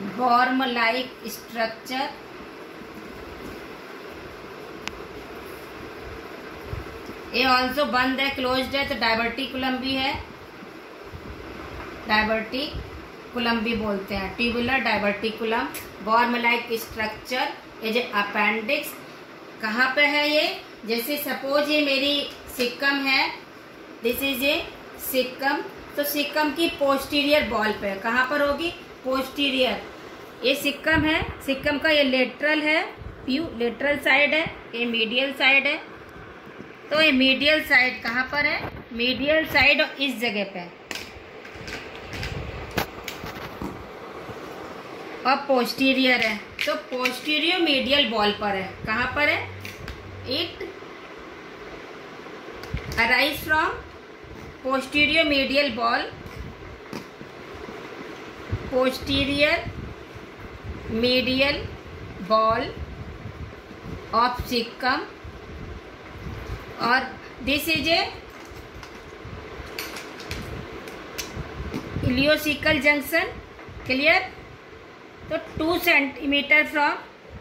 worm like structure, ये also बंद है, क्लोज्ड है, तो डायवर्टिकुलम भी है, डायवर्टिकुलम भी बोलते हैं, tubular diverticulum, worm like structure, ये जो अपेंडिक्स कहाँ पे है ये, जैसे सपोज ये मेरी सिक्कम है, दिस इज ए सिक्कम, तो सिक्कम की पोस्टीरियर बॉल पे, कहाँ पर होगी, पोस्टीरियर, ये सिक्कम है, सिक्कम का ये लेटरल है, व्यू लेटरल साइड है, ये मीडियल साइड है, तो ये मीडियल साइड कहाँ पर है, मीडियल साइड इस जगह पे, और पोस्टीरियर है, तो पोस्टीरियर मीडियल बॉल पर है, कहाँ पर है, it arise from posterior medial ball, posterior medial ball of caecum, और this is a ileocaecal junction, clear, तो 2 centimetre from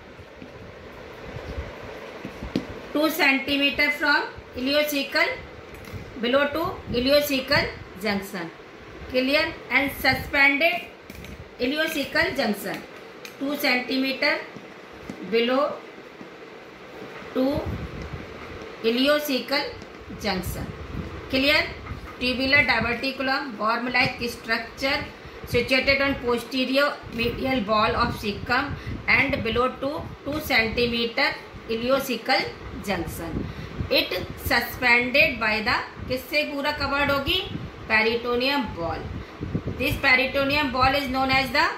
ileocaecal below to ileocaecal junction, clear, and suspended ileocaecal junction 2 centimetre below to ileocaecal junction, clear, tubular diverticulum, worm like structure situated on posterior medial ball of cecum and below to 2 centimeter ileocecal junction. It suspended by the, किससे पूरा covered होगी, peritoneum ball. This peritoneum ball is known as the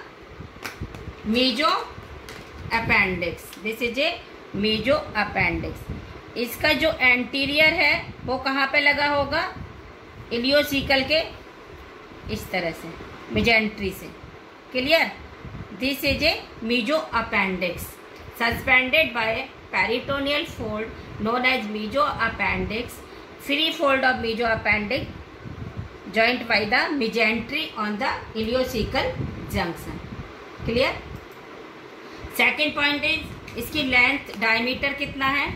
mesoappendix. This is a mesoappendix. इसका जो anterior है वो कहाँ पे लगा होगा, इलियोसिकल के इस तरह से, मेजेंट्री से, clear, this is a mesoappendix suspended by peritoneal fold known as mesoappendix, free fold of mesoappendix joint by the mesentery on the ileocaecal junction, clear. Second point is इसकी लेंथ, डायमीटर कितना है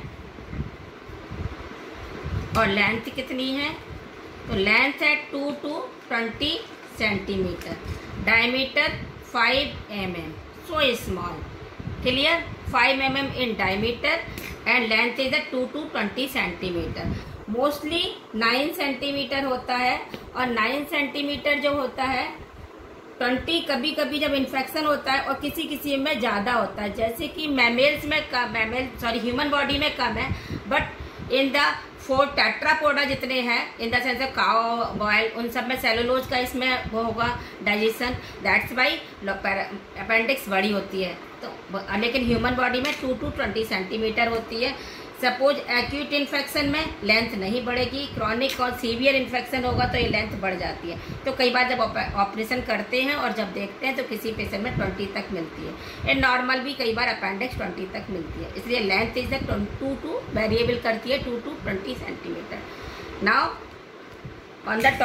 और length कितनी है, तो length है 2 to 20 centimetre, diameter 5 mm, so small, clear, 5 mm in diameter and length is 2 to 20 centimetre. Mostly 9 centimetre होता है, और 9 सेंटीमीटर जो होता है 20 कभी कभी जब इन्फेक्शन होता है, और किसी किसी में ज़्यादा होता है, जैसे कि मैमेल्स में कम, ह्यूमन बॉडी में कम है, बट इन द 4 टेट्रापोडा जितने हैं, इन द सेंस काओ, बॉयल, उन सब में सेलुलोज का इसमें वो होगा डाइजेशन, दैट्स वाई अपेंडिक्स बड़ी होती है, तो लेकिन ह्यूमन बॉडी में 2 to 20 सेंटीमीटर होती है. सपोज एक्यूट इन्फेक्शन में लेंथ नहीं बढ़ेगी, क्रॉनिक और सीवियर इन्फेक्शन होगा तो ये लेंथ बढ़ जाती है. तो कई बार जब ऑपरेशन करते हैं और जब देखते हैं तो किसी पेशेंट में 20 तक मिलती है, एंड नॉर्मल भी कई बार अपेंडिक्स 20 तक मिलती है, इसलिए लेंथ इज 2 to वेरिएबल करती है 2 to 20 centimetre. Now on the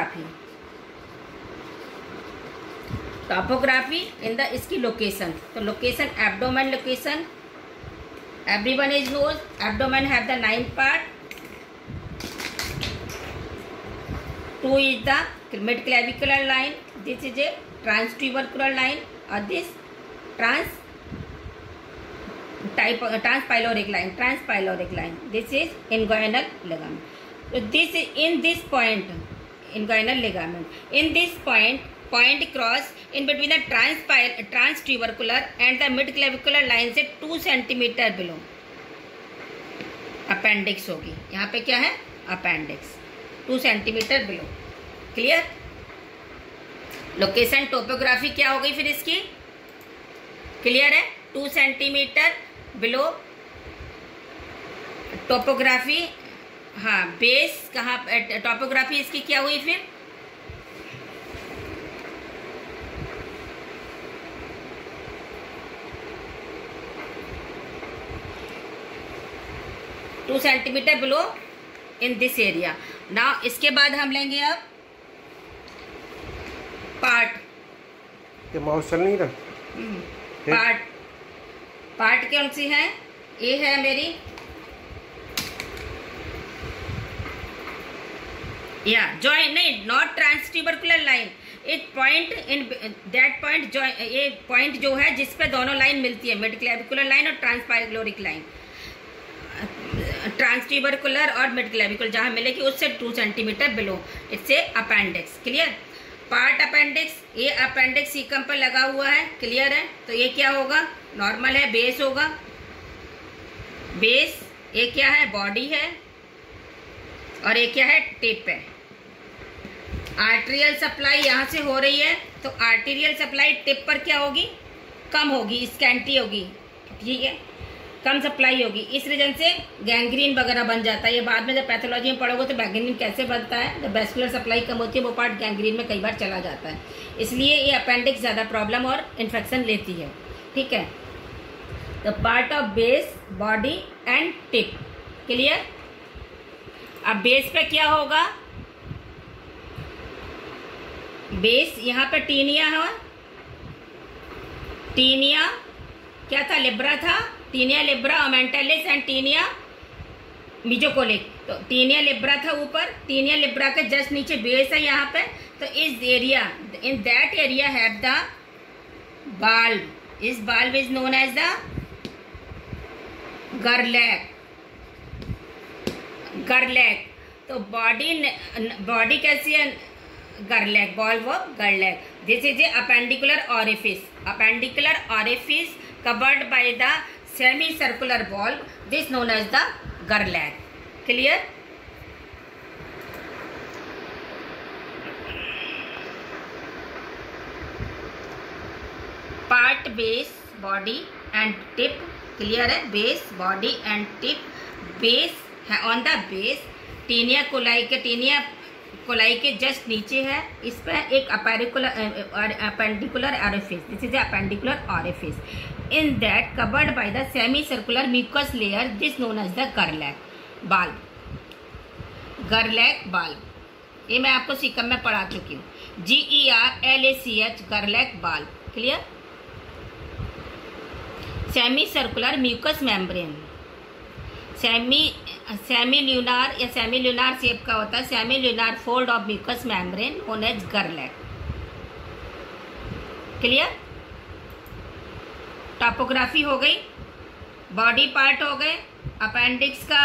topography in the इसकी लोकेशन, तो location abdomen location, everyone is knows abdomen have the 9 part, 2 is the mid clavicular line, this is a transtubercular line, or this transpyloric line, this is inguinal ligament. So this is in this point, inguinal ligament, in this point cross in between the transtubercular and the midclavicular line से 2 centimetre below appendix होगी. यहाँ पे क्या है, appendix 2 centimetre below, clear. Location topography क्या हो गई फिर इसकी, क्लियर है, 2 सेंटीमीटर बिलो टोपोग्राफी. हाँ, बेस कहाँ, टोपोग्राफी इसकी क्या हुई फिर, 2 centimetre below in this area. Now इसके बाद हम लेंगे अब पार्ट, ये माउस चल नहीं रहा, पार्ट पार्ट कौन सी है? ये है मेरी या जॉइंट, नहीं नॉट ट्रांसट्यूबरकुलर लाइन, एक पॉइंट इन दैट पॉइंट, ये पॉइंट जो है जिस पे दोनों लाइन मिलती है, मिड क्लेविकुलर लाइन और ट्रांसपाइलोरिक लाइन, ट्रांसट्यूबरकुलर और मिड क्लेविकुलर जहाँ मिलेगी उससे 2 सेंटीमीटर बिलो, इससे अपेंडिक्स। क्लियर? पार्ट अपेंडिक्स, ये अपेंडिक्स सीकम पर लगा हुआ है। क्लियर है? तो ये क्या होगा? नॉर्मल है, बेस होगा, बेस। ये क्या है? बॉडी है, और ये क्या है? टिप है। आर्टेरियल सप्लाई यहाँ से हो रही है, तो आर्टेरियल सप्लाई टिप पर क्या होगी? कम होगी, स्कैंटी होगी। ठीक है, कम सप्लाई होगी, इस रीजन से गैंग्रीन वगैरह बन जाता है। ये बाद में जब पैथोलॉजी में पढ़ोगे तो गैंग्रीन कैसे बनता है, जब वेस्कुलर सप्लाई कम होती है वो पार्ट गैंग्रीन में कई बार चला जाता है, इसलिए ये अपेंडिक्स ज़्यादा प्रॉब्लम और इन्फेक्शन लेती है। ठीक है, the part of base, body and tip. Clear? अब बेस पे क्या होगा? बेस यहाँ पे टीनिया है, टीनिया क्या था? लिब्रा था, टीनिया लिब्रा ओमेंटालिस एंड टीनिया मिजोकोलिक। तो टीनिया लिब्रा था ऊपर, टीनिया लिब्रा के जस्ट नीचे बेस है यहाँ पे। तो इस area, in that area have the बाल्ब, इस बाल्ब इज नोन एज द गर्लैक, गर्लैक। तो बॉडी कैसी है? गर्लैक, bulb of गर्लैक। This is A appendicular orifice, appendicular orifice covered by the semicircular valve, this known as the Gerlach. Clear? Part base, body and tip. Clear है? Base, body and tip. Base है on the base. Taenia coli के, taenia coli के just नीचे है, इस पर एक appendicular orifice, this is appendicular orifice, in that covered by the semi circular mucus layer, this known as the गर्लैक बाल्ब, गर्लैक बाल्ब। ये मैं आपको सीकम में पढ़ा चुकी हूँ, GERLACH, गर्लैक बाल्ब। Clear? Semi circular mucus membrane, semi ल्यूनार या सेमी ल्यूनार शेप का होता है, semi ल्यूनार fold of mucus membrane known as गर्लैक। क्लियर? टॉपोग्राफी हो गई, बॉडी पार्ट हो गए, अपेंडिक्स का,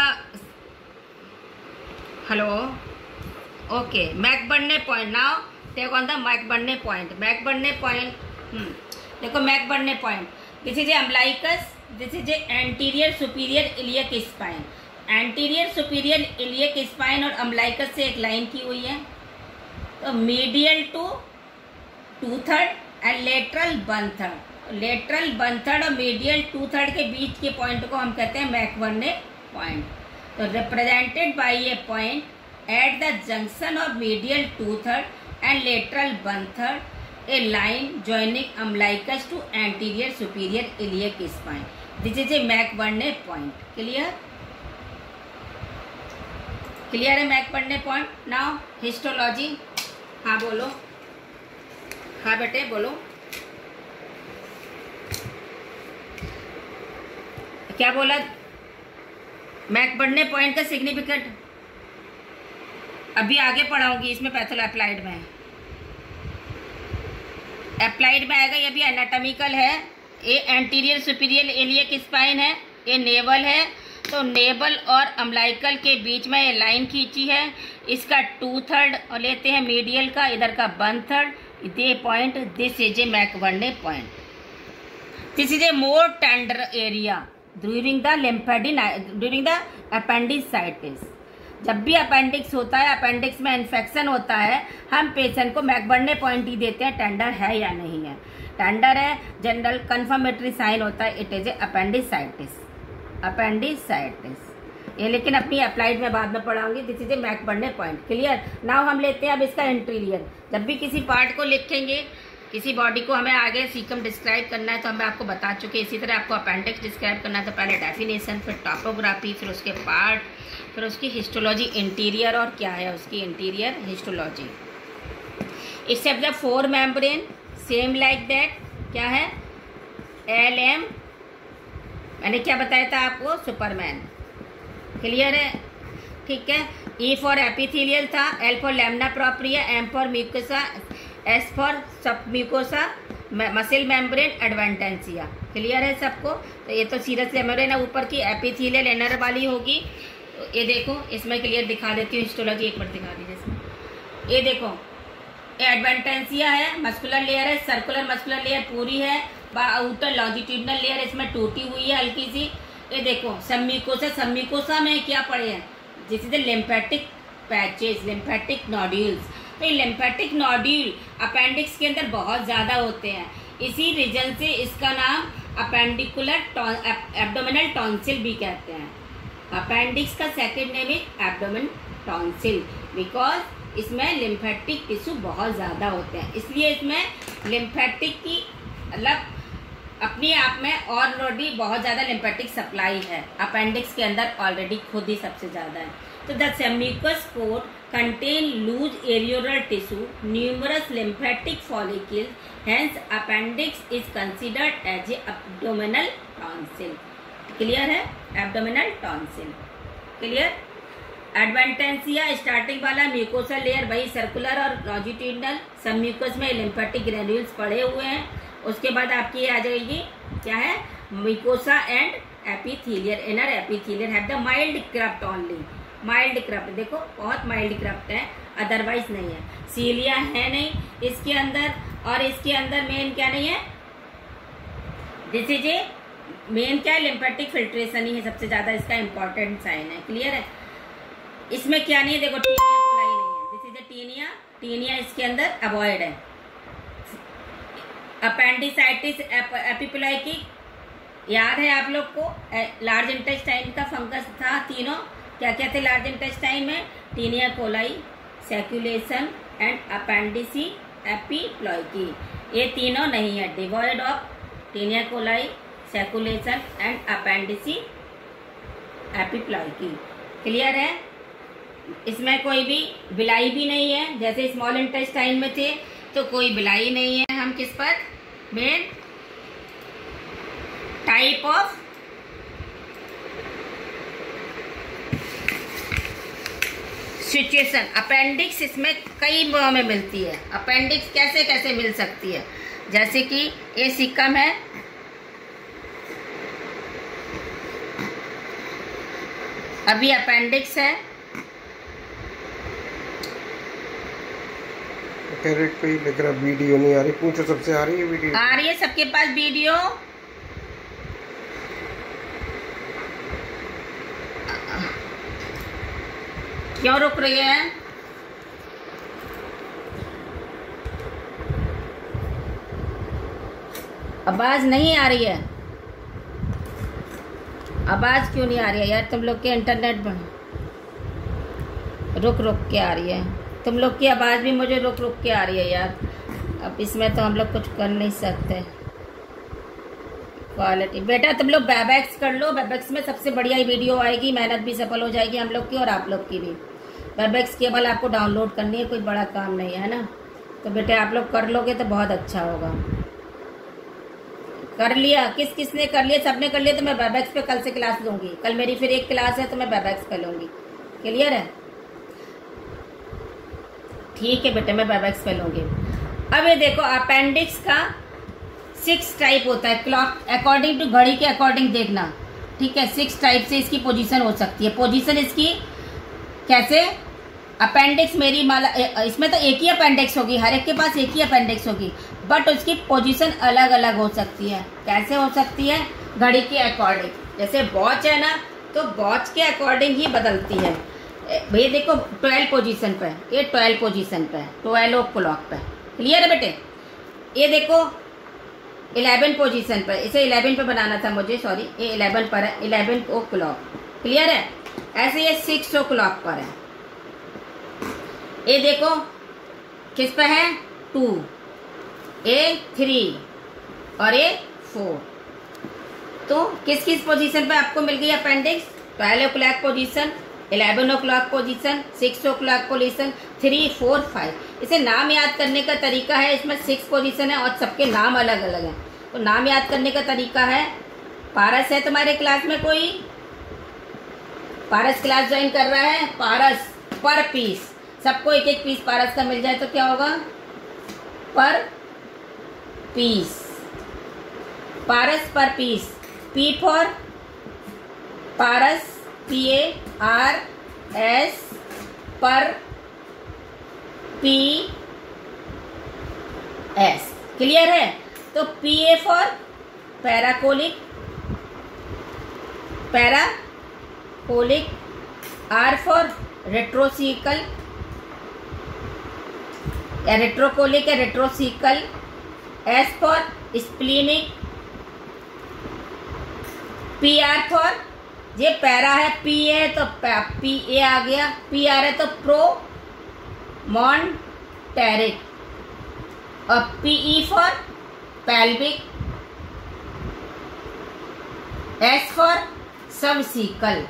hello, okay, McBurney point. Now take on the McBurney point, McBurney point. देखो McBurney point, this is a umbilicus, this is a anterior superior iliac spine, anterior superior iliac spine और umbilicus से एक line की हुई है। तो medial to 2/3 and lateral 1/3, lateral 1/3 और medial 2/3 के बीच के पॉइंट को हम कहते हैं मैकबर्ने पॉइंट। तो represented by a point at the junction of medial 2/3 and lateral 1/3, a line joining umbilicus to anterior superior iliac spine. This is a McBurney point. Clear? Clear है मैकबर्ने point? Now histology. हाँ बोलो, हाँ बेटे बोलो, क्या बोला? मैकबर्ने point का significant अभी आगे पढ़ाऊंगी, इसमें पैथोलॉजी अप्लाइड में, अप्लाइड में आएगा। ये भी एनाटॉमिकल है। ये एंटीरियर सुपीरियर इलियक स्पाइन है, ये नेवल है। तो नेवल और अम्बलाइकल के बीच में ये लाइन खींची है, इसका 2/3 और लेते हैं मीडियल का, इधर का 1/3, ये point, this is a McBurney point. This is a more tender area during the लिम्फेडिन, ड्यूरिंग द अपेंडिसाइटिस। जब भी अपेंडिक्स होता है, अपेंडिक्स में इन्फेक्शन होता है, हम पेशेंट को मैकबर्ने पॉइंट ही देते हैं, टेंडर है या नहीं है। टेंडर है, जनरल कंफर्मेटरी साइन होता है, it is a appendicitis, appendicitis. ये लेकिन अपनी अप्लाइड में बाद में पढ़ाऊंगी। This is a McBurney point. Clear? Now हम लेते हैं अब इसका इंटीरियर। जब भी किसी पार्ट को लिखेंगे, किसी बॉडी को हमें आगे सीकम डिस्क्राइब करना है तो हमें आपको बता चुके। इसी तरह आपको अपेंडिक्स डिस्क्राइब करना है तो पहले डेफिनेशन, फिर टॉपोग्राफी, फिर उसके पार्ट, फिर उसकी हिस्टोलॉजी, इंटीरियर और क्या है उसकी interior histology. Except the 4 membrane same like that, क्या है? LM, मैंने क्या बताया था आपको, सुपरमैन। क्लियर है? ठीक है। E फॉर एपिथेलियल था, L for lamina propria, M for mucosa, S for submucosa, muscle membrane, adventitia. Clear है सबको? तो ये तो सीरस मेम्ब्रेन है ऊपर की, एपिथेलियल इनर वाली होगी। ये देखो, इसमें क्लियर दिखा देती हूँ हिस्टोलॉजी, एक बार दिखा दीजिए इसमें। ये देखो, एडवेंटेंसिया है, मस्कुलर लेयर है, सर्कुलर मस्कुलर लेयर पूरी है, आउटर लॉन्जिट्यूडनल लेयर इसमें टूटी हुई है हल्की सी। ये देखो सबम्यूकोसा, सबम्यूकोसा में क्या पड़े हैं, this is the lymphatic patches, lymphatic nodules. तो ये लिम्फेटिक नोड्यूल अपेंडिक्स के अंदर बहुत ज़्यादा होते हैं, इसी रीजन से इसका नाम अपेंडिकुलर एब्डोमिनल टॉन्सिल भी कहते हैं। अपेंडिक्स का second name is abdomen tonsil, because इसमें लिम्फेटिक टिश्यू बहुत ज़्यादा होते हैं, इसलिए इसमें लिम्फेटिक की मतलब अपने आप में ऑलरेडी बहुत ज़्यादा लिम्फेटिक सप्लाई है, अपेंडिक्स के अंदर ऑलरेडी खुद ही सबसे ज़्यादा है। तो the submucous port contain loose areolar tissue, numerous lymphatic follicles, hence appendix is considered as a abdominal tonsil. Clear है? Abdominal tonsil. Clear? Adventitia starting वाला म्यूकोसा लेयर वही सर्कुलर और लॉन्जिट्यूडनल, सबम्यूकस में लिम्फेटिक ग्रेन्यूल्स पड़े हुए हैं। उसके बाद आपकी आ जाएगी क्या है, mucosa and epithelial, inner epithelial have the mild crypt only, mild crypt, देखो बहुत माइल्ड क्रप्ट है, अदरवाइज नहीं है। सीलिया है नहीं इसके अंदर, और इसके अंदर मेन क्या नहीं है, दिस इज ए मेन क्या है, लिम्फेटिक फिल्ट्रेशन ही है सबसे ज्यादा इसका इंपॉर्टेंट साइन है। क्लियर है? इसमें क्या नहीं है, देखो टीनिया कोलाई नहीं है, this is a taenia, taenia इसके अंदर अवॉइड है। अपेंडिसाइटिस एपिप्लाई की याद है आप लोग को, लार्ज इंटेस्टाइन का फंगस था तीनों, क्या क्या थे लार्ज इंटेस्टाइन में, taenia coli, sacculation and appendices epiploicae, ये तीनों नहीं है, devoid of taenia coli, sacculation and appendices epiploicae. Clear है? इसमें कोई भी बिलाई भी नहीं है, जैसे स्मॉल इंटेस्टाइन में थे तो कोई बिलाई नहीं है। हम किस पर, main type of situation, appendix इसमें कई में मिलती है। अपेंडिक्स कैसे कैसे मिल सकती है, जैसे कि ये सिक्कम है, अभी अपेंडिक्स है, कोई लेकर वीडियो नहीं आ रही, पूछो सबसे आ रही है वीडियो? आ रही है सबके पास वीडियो? क्यों रुक रही है? आवाज नहीं आ रही है, आवाज क्यों नहीं आ रही है यार? तुम लोग के इंटरनेट रुक रुक के आ रही है, तुम लोग की आवाज़ भी मुझे रुक रुक के आ रही है यार। अब इसमें तो हम लोग कुछ कर नहीं सकते। क्वालिटी बेटा तुम लोग वेबएक्स कर लो, वेबएक्स में सबसे बढ़िया ही वीडियो आएगी, मेहनत भी सफल हो जाएगी हम लोग की और आप लोग की भी। वेबएक्स केवल आपको डाउनलोड करनी है, कोई बड़ा काम नहीं है ना, तो बेटे आप लोग कर लोगे तो बहुत अच्छा होगा। कर लिया? किस किसने कर लिया? सबने कर लिया तो मैं वेबएक्स पे कल से क्लास लूँगी, कल मेरी फिर एक क्लास है तो मैं वेबएक्स पे लूँगी। क्लियर है? ठीक है बेटे, मैं वेबएक्स पे लूँगी। अब ये देखो अपेंडिक्स का 6 टाइप होता है, क्लॉक अकॉर्डिंग टू घड़ी के अकॉर्डिंग देखना, ठीक है। 6 टाइप से इसकी पोजीशन हो सकती है। पोजीशन इसकी कैसे, अपेंडिक्स मेरी माला, इसमें तो एक ही अपेंडिक्स होगी, हर एक के पास एक ही अपेंडिक्स होगी, बट उसकी पोजीशन अलग अलग हो सकती है। कैसे हो सकती है? घड़ी के अकॉर्डिंग। जैसे वॉच है ना, तो वॉच के अकॉर्डिंग ही बदलती है। भैया देखो 12 पोजीशन पे, ये 12 पोजीशन पे, 12 क्लॉक पे। क्लियर है बेटे? ये देखो 11 पोजीशन पर, इसे 11 पे बनाना था मुझे, सॉरी, ये 11 पर है, 11 क्लॉक। क्लियर है? ऐसे ये 6 क्लॉक पर है। ये देखो किस पे है, 2, ये 3 और ये 4। तो किस किस पोजीशन पे आपको मिल गई appendix? 12 clock position, 11 o'clock position, 6 o'clock position, 3, 4, 5। इसे नाम याद करने का तरीका है, इसमें 6 पोजीशन है और सबके नाम अलग अलग हैं। तो नाम याद करने का तरीका है, पारस है तुम्हारे क्लास में कोई? पारस क्लास ज्वाइन कर रहा है? पारस पर पीस, सबको एक एक पीस पारस का मिल जाए तो क्या होगा? पर पीस, पारस पर पीस। पी फॉर पारस, PARS, पर PS। क्लियर है? तो PA for paracolic, paracolic, R for retrocaecal या रेट्रोकोलिक या retrocaecal, S for splenic, PR for, ये पैरा है, P है तो PA आ गया, PR है तो प्रोमॉन्टेरिक, और PE for pelvic, S for subcaecal.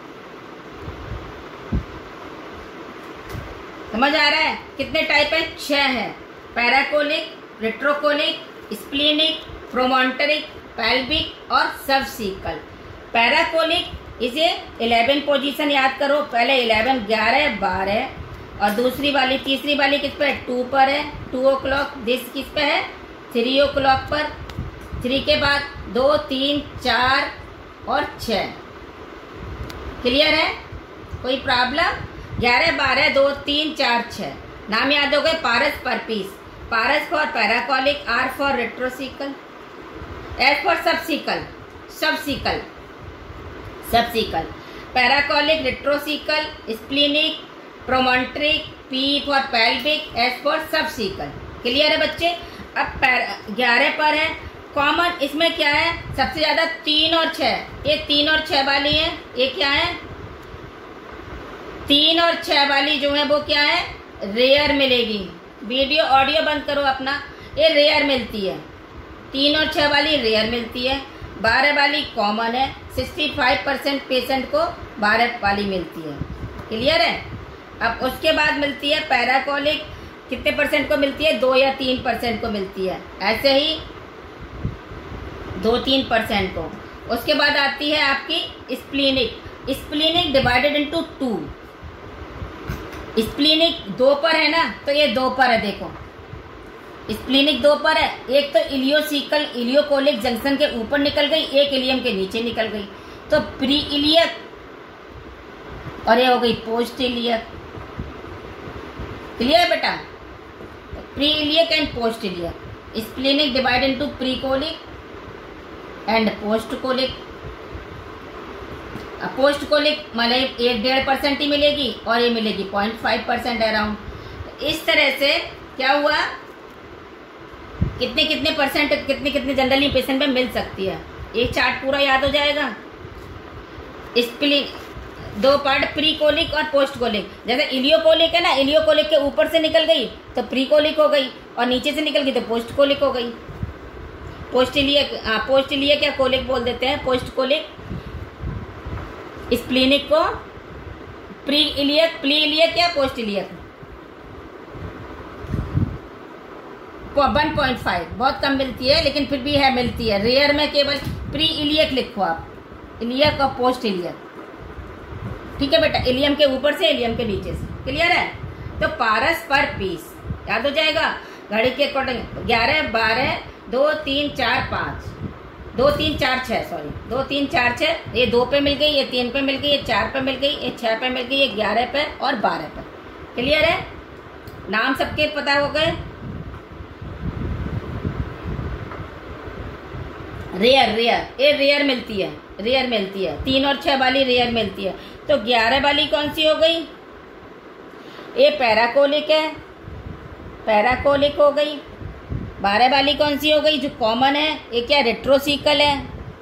समझ आ रहा है? कितने टाइप है? 6 है। पैराकोलिक, रेट्रोकोलिक, स्प्लीनिक, प्रोमॉन्टेरिक, पेल्विक और सबसिकल। पैराकोलिक इसे 11 पोजीशन याद करो, पहले 11, 11, 12 और दूसरी वाली, तीसरी वाली किस पे है? 2 पर है, 2 o'clock। दिस किस पे है? 3 o'clock पर। 3 के बाद 2, 3, 4 और 6। क्लियर है? कोई प्रॉब्लम? 11, 12, 2, 3, 4, 6 नाम याद हो गए। पारस पर पीस, pars for paracolic, R for retrocaecal, S for subcaecal, subcaecal, subcaecal, paracolic, retrocaecal, splenic, promontoric, P for pelvic, S for subcaecal. Clear है बच्चे? अब 11 पर है, कॉमन इसमें क्या है? सबसे ज्यादा 3 और 6, ये 3 और 6 वाली है। ये क्या है? 3 और 6 वाली जो है वो क्या है? रेयर मिलेगी। वीडियो ऑडियो बंद करो अपना। ये रेयर मिलती है, 3 और 6 वाली रेयर मिलती है। 12 वाली कॉमन है, 65% पेशेंट को 12 वाली मिलती है। क्लियर है? अब उसके बाद मिलती है पैराकोलिक, कितने परसेंट को मिलती है? 2 या 3% को मिलती है, ऐसे ही 2-3% को। उसके बाद आती है आपकी splenic, splenic divided into 2। Splenic 2 पर है ना, तो ये 2 पर है। देखो स्प्लीनिक 2 पर है, एक तो इलियोसिकल, इलियोकोलिक जंक्शन के ऊपर निकल गई, एक इलियम के नीचे निकल गई, तो प्री इलियक, और ये हो गई पोस्ट इलियक। क्लियर है बेटा? Pre iliac and post iliac. Splenic divide into pre colic and post colic. Post colic मतलब 1-1.5% ही मिलेगी और ये मिलेगी 0.5% अराउंड। इस तरह से क्या हुआ, कितने परसेंट, कितने जनरली पेशेंट में मिल सकती है। एक चार्ट पूरा याद हो जाएगा। स्प्लीन 2 पार्ट, प्री कोलिक और पोस्ट कोलिक। जैसे इलियोकोलिक है ना, इलियोकोलिक के ऊपर से निकल गई तो प्री कोलिक हो गई, और नीचे से निकल गई तो पोस्ट कोलिक हो गई। पोस्ट इलियक, पोस्ट इलियक क्या कोलिक बोल देते हैं, पोस्ट कोलिक। स्प्लीनिक को प्री इलियक, प्री इलियक या पोस्ट इलियक। 1.5 बहुत कम मिलती है, लेकिन फिर भी है, मिलती है। रेयर में केवल प्री इलियक लिखो आप, इलियक और पोस्ट इलियक। ठीक है बेटा? इलियम के ऊपर से, इलियम के नीचे से। क्लियर है? तो पारस पर पीस याद हो जाएगा घड़ी के अकॉर्डिंग। 11, 12, 2, 3, 4, 5, 2, 3, 4, 6, सॉरी 2, 3, 4, 6। ये 2 पे मिल गई, ये 3 पे मिल गई, ये 4 पे मिल गई, ये 6 पे मिल गई, ये 11 पे और 12 पे। क्लियर है? नाम सबके पता हो गए। रेयर, रेयर ये रेयर मिलती है, रेयर मिलती है। 3 और 6 वाली रेयर मिलती है। तो 11 वाली कौन सी हो गई? ये पैराकोलिक है, पैराकोलिक हो गई। 12 वाली कौन सी हो गई? जो कॉमन है, ये क्या? रेट्रोसिकल है,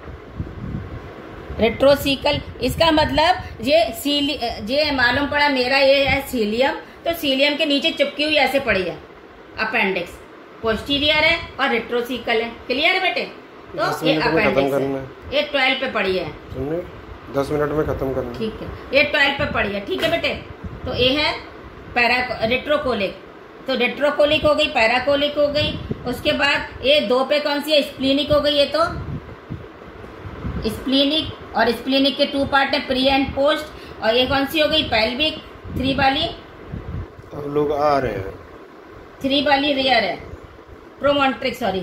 रेट्रोसिकल। इसका मतलब ये मालूम पड़ा मेरा ये है सीलियम, तो सीलियम के नीचे चिपकी हुई ऐसे पड़ी है अपेंडिक्स। पोस्टीरियर है और रेट्रोसिकल है। क्लियर है बेटे? तो ये अपेंडिक्स है, ये 12 पे पड़ी है। 10 मिनट में खत्म करना। ठीक है, ये 12 पे पड़ी है। ठीक है बेटे? तो ये है रेट्रोकोलिक। तो रेट्रोकोलिक हो गई, पैराकोलिक हो गई, उसके बाद ये 2 पे कौन सी है, स्प्लीनिक हो गई। ये तो स्प्लीनिक, और स्प्लीनिक के 2 पार्ट है, प्री एंड पोस्ट। और ये कौन सी हो गई, पेल्विक। 3 वाली, अब लोग आ रहे हैं। 3 वाली रियर है, प्रोमोन्ट्रिक, सॉरी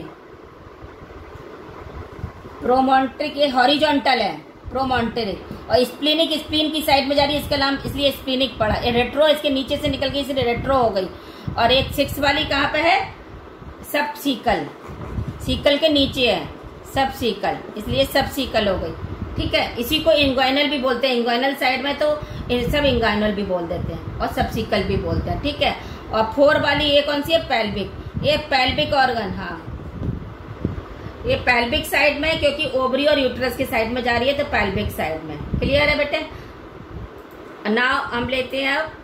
प्रोमोन्ट्रिक, ये हॉरिजॉन्टल है प्रोमोन्ट्रिक। और स्प्लीनिक स्प्लीन की साइड में जा रही है, इसका नाम इसलिए स्प्लीनिक पड़ा। ये रेट्रो इसके नीचे से निकल गई इसलिए रेट्रो हो गई। और एक 6 वाली कहाँ पे है, सब सीकल, सीकल के नीचे है सब सीकल, इसलिए सब सीकल हो गई। ठीक है, इसी को इंग्वाइनल भी बोलते हैं। इंग्वाइनल साइड में तो सब इंग्वाइनल भी बोल देते हैं और सब सीकल भी बोलते हैं। ठीक है, और 4 वाली ये कौन सी है, पेल्विक। ये पेल्विक ऑर्गन, हाँ ये पेल्विक साइड में, क्योंकि ओवरी और यूट्रस के साइड में जा रही है तो पेल्विक साइड में। क्लियर है बेटे। नाउ हम लेते हैं अब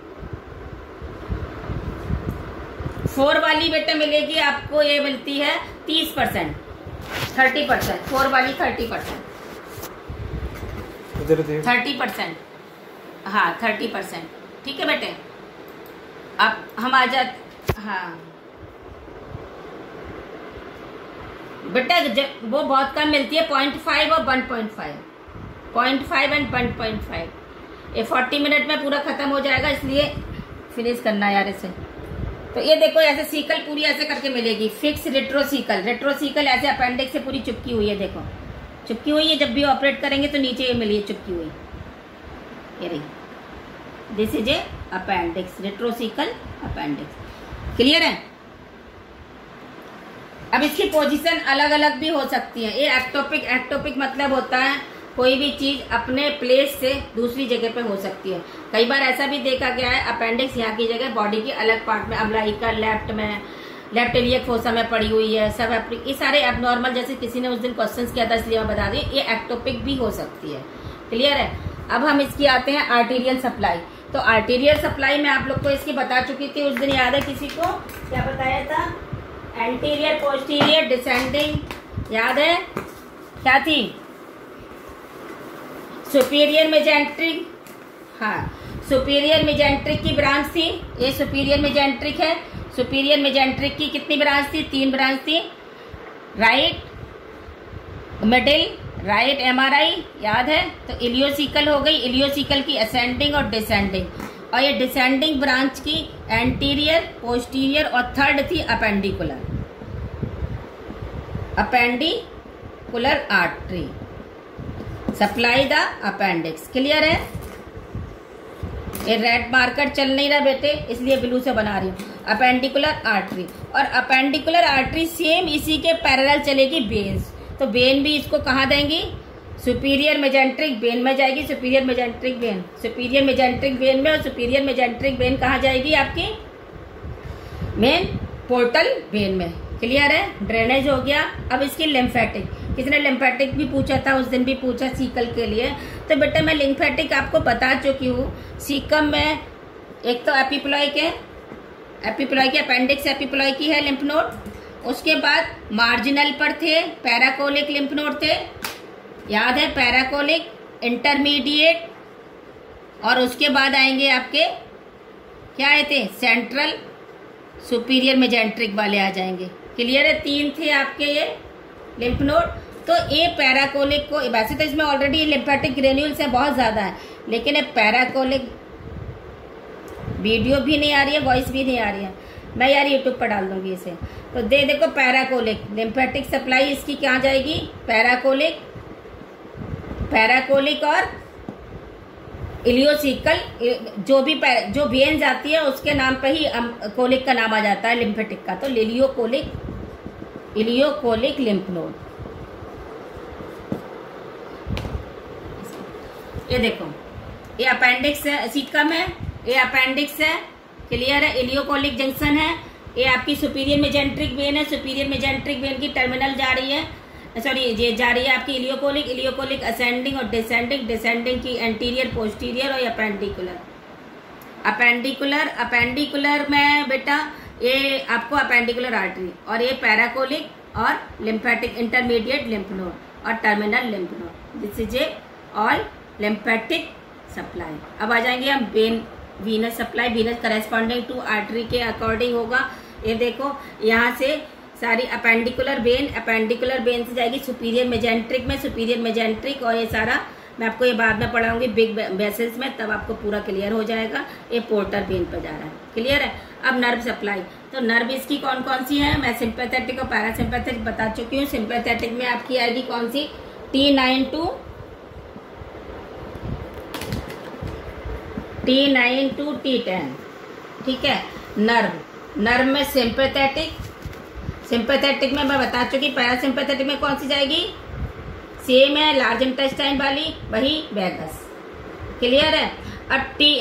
4 वाली बेटे मिलेगी आपको, ये मिलती है 30%, 30%। 4 वाली 30%, 30%, हाँ 30%। ठीक है बेटे, अब हम आ जाते, हाँ बेटा वो बहुत कम मिलती है, 0.5 और 1.5, 0.5 एंड 1.5। ये 40 मिनट में पूरा खत्म हो जाएगा, इसलिए फिनिश करना यार इसे। तो ये देखो ऐसे सीकल पूरी ऐसे करके मिलेगी, फिक्स रेट्रोसीकल। रेट्रोसीकल ऐसे अपेंडिक्स से पूरी चिपकी हुई है, देखो चिपकी हुई है। जब भी ऑपरेट करेंगे तो नीचे ये मिली है चिपकी हुई, ये रही, this is a appendix, retrocaecal appendix. Clear है। अब इसकी पोजीशन अलग अलग भी हो सकती है। ये एक्टोपिक, एक्टोपिक मतलब होता है कोई भी चीज अपने प्लेस से दूसरी जगह पे हो सकती है। कई बार ऐसा भी देखा गया है, अपेंडिक्स यहाँ की जगह बॉडी की अलग पार्ट में, अम्लाइकर लेफ्ट में, लेफ्ट इलियक फोसा में पड़ी हुई है, सब ये सारे एबनॉर्मल, जैसे किसी ने उस दिन क्वेश्चंस किया था इसलिए मैं बता दी, ये एक्टोपिक भी हो सकती है। क्लियर है। अब हम इसकी आते हैं आर्टीरियल सप्लाई। तो आर्टीरियल सप्लाई में आप लोग को इसकी बता चुकी थी उस दिन, याद है किसी को, क्या बताया था, एंटीरियर पोस्टीरियर डिसेंडिंग, याद है क्या थी, सुपीरियर मेजेंट्रिक, हाँ सुपीरियर मेजेंट्रिक की ब्रांच थी, ये सुपीरियर मेजेंट्रिक है। सुपीरियर मेजेंट्रिक की कितनी ब्रांच थी, 3 ब्रांच थी, राइट मिडिल, राइट एमआरआई, याद है। तो इलियोसिकल हो गई, इलियोसिकल की असेंडिंग और डिसेंडिंग, और ये डिसेंडिंग ब्रांच की एंटीरियर, पोस्टीरियर, और थर्ड थी appendicular, appendicular artery supply the appendix. Clear है। ये रेड मार्कर चल नहीं रहा बेटे, इसलिए ब्लू से बना रही हूँ। अपेंडिकुलर आर्टरी, और अपेंडिकुलर आर्टरी सेम इसी के पैरेलल चलेगी वेन्स। तो वेन भी इसको कहाँ देंगी, सुपीरियर मेजेंट्रिक वेन में जाएगी, superior mesenteric vein, superior mesenteric vein में, और सुपीरियर मेजेंट्रिक वेन कहाँ जाएगी आपकी, मेन पोर्टल वेन में। क्लियर है। ड्रेनेज हो गया। अब इसकी लिम्फेटिक, किसने लिम्फेटिक भी पूछा था उस दिन भी पूछा सीकल के लिए, तो बेटा मैं लिम्फेटिक आपको बता चुकी हूँ। सीकम में एक तो एपिप्लॉइक है, एपिप्लॉइक की अपेंडिक्स एपिप्लॉइक की है लिम्फ नोड। उसके बाद मार्जिनल पर थे पैराकोलिक लिम्फ नोड थे, याद है, पैराकोलिक, इंटरमीडिएट, और उसके बाद आएंगे आपके क्या आए थे, सेंट्रल, सुपीरियर मेजेंट्रिक वाले आ जाएंगे। क्लियर है। 3 थे आपके ये लिम्फ नोड। तो ये पैराकोलिक को, वैसे तो इसमें ऑलरेडी लिम्फेटिक ग्रेन्यूल्स है बहुत ज्यादा है, लेकिन ये पैराकोलिक, वीडियो भी नहीं आ रही है, वॉइस भी नहीं आ रही है, मैं यार यूट्यूब पर डाल दूंगी इसे। तो देखो पैराकोलिक लिम्फेटिक सप्लाई इसकी क्या जाएगी, पैराकोलिक, पैराकोलिक और इलियोसिकल, जो वेन जाती है उसके नाम पे ही कोलिक का नाम आ जाता है लिम्फेटिक का। तो इलियोकोलिक, इलियोकोलिक लिम्फ नोड। ये देखो ये अपेंडिक्स है, सीकम है, ये अपेंडिक्स है। क्लियर है। इलियोकोलिक जंक्शन है, ये आपकी सुपीरियर मेजेंट्रिक वेन है, सुपीरियर मेजेंट्रिक वेन की टर्मिनल जा रही है, सॉरी ये जा रही है आपकी इलियोकोलिक, इलियोकोलिक असेंडिंग और डिसेंडिंग, डिसेंडिंग की एंटीरियर, पोस्टीरियर और अपेंडिकुलर। अपेंडिकुलर, अपेंडिकुलर में बेटा ये आपको अपेंडिकुलर आर्टरी, और ये पैराकोलिक और लिम्फेटिक इंटरमीडिएट लिम्फ नोड और terminal lymph node. This is a all lymphatic supply. अब आ जाएंगे हम vein, venous supply. Venous corresponding to artery के अकॉर्डिंग होगा। ये देखो यहाँ से सारी अपेंडिकुलर वेन से जाएगी सुपीरियर मेजेंट्रिक में, सुपीरियर मेजेंट्रिक, और ये सारा मैं आपको ये बाद में पढ़ाऊंगी बिग वेसल्स में, तब आपको पूरा क्लियर हो जाएगा। ये पोर्टर वेन पर जा रहा है, क्लियर है। अब नर्व सप्लाई, तो नर्व इसकी कौन कौन सी है, मैं सिंपैथेटिक और पैरासिम्पैथेटिक बता चुकी हूँ। सिंपैथेटिक में आपकी आएगी कौन सी, T9 to T10, ठीक है। नर्व में सिंपैथेटिक में मैं बता चुकी। पैरासिम्पैथेटिक में कौन सी जाएगी, सेम है, लार्ज इंटेस्टाइन वाली, वही वेगस, क्लियर है। अब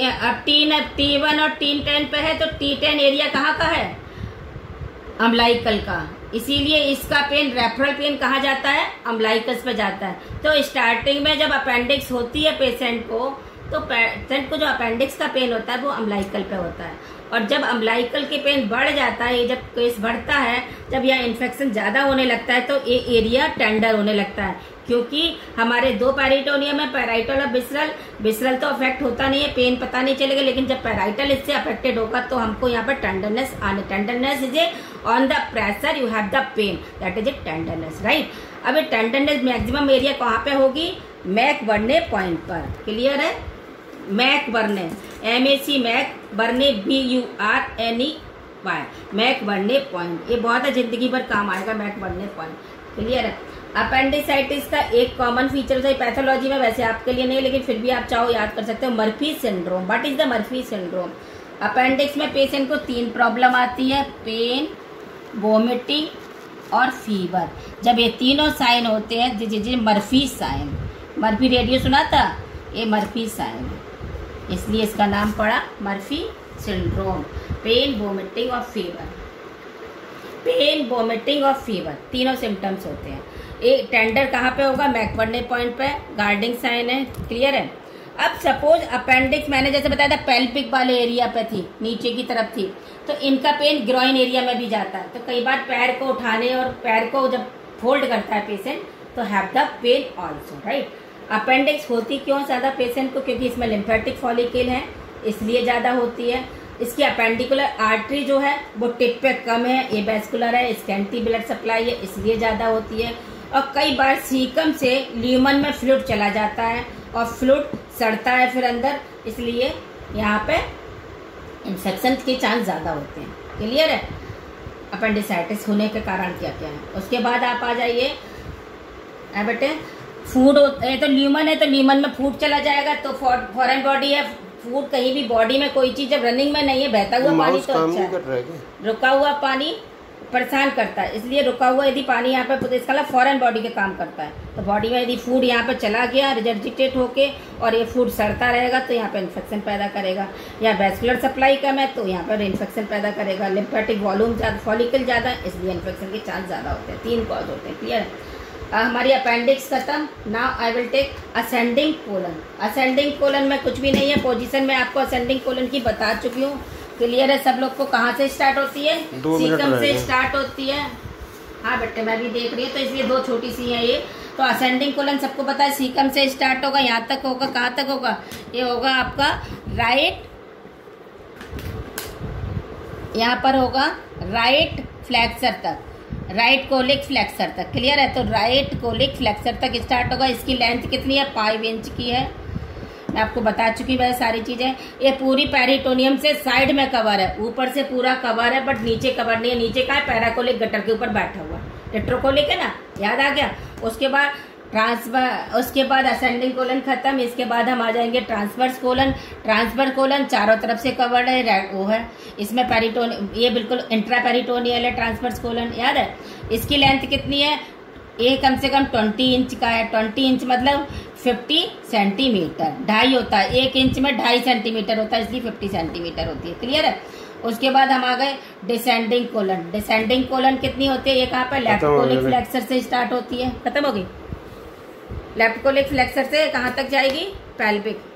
T1 और T10 पे है, तो T10 एरिया कहाँ का है, अम्बलाइकल का, इसीलिए इसका पेन रेफरल पेन कहाँ जाता है, अम्बलाइकस पे जाता है। तो स्टार्टिंग में जब अपेंडिक्स होती है पेशेंट को, तो पेशेंट को जो अपेंडिक्स का पेन होता है वो अम्बलाइकल पे होता है, और जब अम्बलाइकल के पेन बढ़ जाता है, जब केस बढ़ता है, जब यह इन्फेक्शन ज्यादा होने लगता है, तो ये एरिया टेंडर होने लगता है, क्योंकि हमारे दो पेरिटोनियम है, पैराइटल और विसरल तो अफेक्ट होता नहीं है, पेन पता नहीं चलेगा, लेकिन जब पैराइटल इससे अफेक्टेड होगा तो हमको यहाँ पर tenderness is a on the pressure you have the pain, that is a tenderness, right. अब ये टेंडरनेस मैक्सिमम एरिया कहाँ पे होगी, मैकबर्ने पॉइंट पर, क्लियर है। McBurney, MAC McBurney BURNEY, McBurney point, ये बहुत है, जिंदगी भर काम आएगा मैकबर्ने पॉइंट, क्लियर है। अपेंडिसाइटिस का एक कॉमन फीचर होता है पैथोलॉजी में, वैसे आपके लिए नहीं, लेकिन फिर भी आप चाहो याद कर सकते हो, Murphy syndrome. What is the Murphy syndrome, appendix में पेशेंट को 3 प्रॉब्लम आती है, पेन, वोमिटिंग और फीवर। जब ये तीनों साइन होते हैं, जी मर्फी साइन, मर्फी रेडियो सुना था, ये मर्फी साइन, इसलिए इसका नाम पड़ा मर्फी सिंड्रोम। पेन, वोमिटिंग और फीवर, पेन, वोमिटिंग और फीवर, तीनों सिम्टम्स होते हैं। एक टेंडर कहाँ पे होगा, मैकबर्ने पॉइंट पे, गार्डिंग साइन है, क्लियर है। अब सपोज अपेंडिक्स मैंने जैसे बताया था पेल्विक वाले एरिया पे थी, नीचे की तरफ थी, तो इनका पेन ग्रॉइन एरिया में भी जाता है, तो कई बार पैर को उठाने और पैर को जब फोल्ड करता है पेशेंट, तो have the pain also, right. Appendix होती क्यों ज्यादा पेशेंट को, क्योंकि इसमें लिम्फेटिक फॉलिकल है, इसलिए ज्यादा होती है। इसकी अपेंडिकुलर आर्टरी जो है वो टिप पे कम है, ये वेस्कुलर है, स्कैंटी ब्लड सप्लाई है, इसलिए ज्यादा होती है। और कई बार सीकम से ल्यूमन में फ्लूइड चला जाता है और फ्लूइड सड़ता है फिर अंदर, इसलिए यहाँ पे इन्फेक्शन के चांस ज़्यादा होते हैं, क्लियर है। अपेंडिसाइटिस होने के कारण क्या क्या है। उसके बाद आप आ जाइए बेटे, फूड है तो ल्यूमन है, तो ल्यूमन में फूड चला जाएगा, तो फॉरेन बॉडी है, फूड कहीं भी बॉडी में कोई चीज जब रनिंग में नहीं है, बहता हुआ पानी तो अच्छा है, रुका हुआ पानी परेशान करता है, इसलिए रुका हुआ यदि पानी यहाँ पे, तो इसका फॉरेन बॉडी के काम करता है। तो बॉडी में यदि फूड यहाँ पे चला गया रिजर्जिटेट होके और ये फूड सड़ता रहेगा, तो यहाँ पे इन्फेक्शन पैदा करेगा। या वेस्कुलर सप्लाई कम है, तो यहाँ पर इन्फेक्शन पैदा करेगा। लिम्फेटिक वॉल्यूम ज़्यादा, फॉलिकल ज़्यादा, इसलिए इन्फेक्शन के चांस ज़्यादा होते हैं। 3 कॉज होते हैं, क्लियर है। हमारी अपेंडिक्स खत्म। Now I will take ascending colon. Ascending colon में कुछ भी नहीं है, पोजीशन में आपको असेंडिंग कोलन की बता चुकी हूँ, क्लियर है सब लोग को। कहाँ से स्टार्ट होती है, सीकम से स्टार्ट होती है। हाँ बेटे मैं भी देख रही हूँ, तो इसलिए 2 छोटी सी है ये। तो असेंडिंग कोलन सबको पता है, सीकम से स्टार्ट होगा, यहाँ तक होगा, कहाँ तक होगा, ये होगा आपका राइट, यहाँ पर होगा राइट फ्लैक्सर तक, राइट कोलिक फ्लैक्सर तक, क्लियर है। तो राइट कोलिक फ्लैक्सर तक स्टार्ट होगा। इसकी लेंथ कितनी है, 5 इंच की है, मैं आपको बता चुकी वह सारी चीजें। ये पूरी पेरिटोनियम से साइड में कवर है, ऊपर से पूरा कवर है, बट नीचे कवर नहीं है। नीचे का है पैराकोलिक गटर के ऊपर बैठा हुआ, टेट्रोकोलिक है ना, याद आ गया। उसके बाद उसके बाद असेंडिंग कोलन खत्म। इसके बाद हम आ जाएंगे ट्रांसवर्स कोलन। ट्रांसवर्स कोलन चारों तरफ से कवर्ड है, वो है इसमें पेरिटोनियम, ये बिल्कुल इंट्रा पेरिटोनियल है ट्रांसवर्स कोलन, याद है। इसकी लेंथ कितनी है, ये कम से कम 20 इंच का है। 20 इंच मतलब 50 सेंटीमीटर, 2.5 होता है, 1 इंच में 2.5 सेंटीमीटर होता है, इसलिए 50 सेंटीमीटर होती है, क्लियर है। उसके बाद हम आ गए डिसेंडिंग कोलन। डिसेंडिंग कोलन कितनी होती है, ये कहाँ पर लेफ्ट कोलिक फ्लेक्सर से स्टार्ट होती है, खत्म हो गई। लेफ्ट कोलिक फ्लेक्सर से कहाँ तक जाएगी, पेल्विक।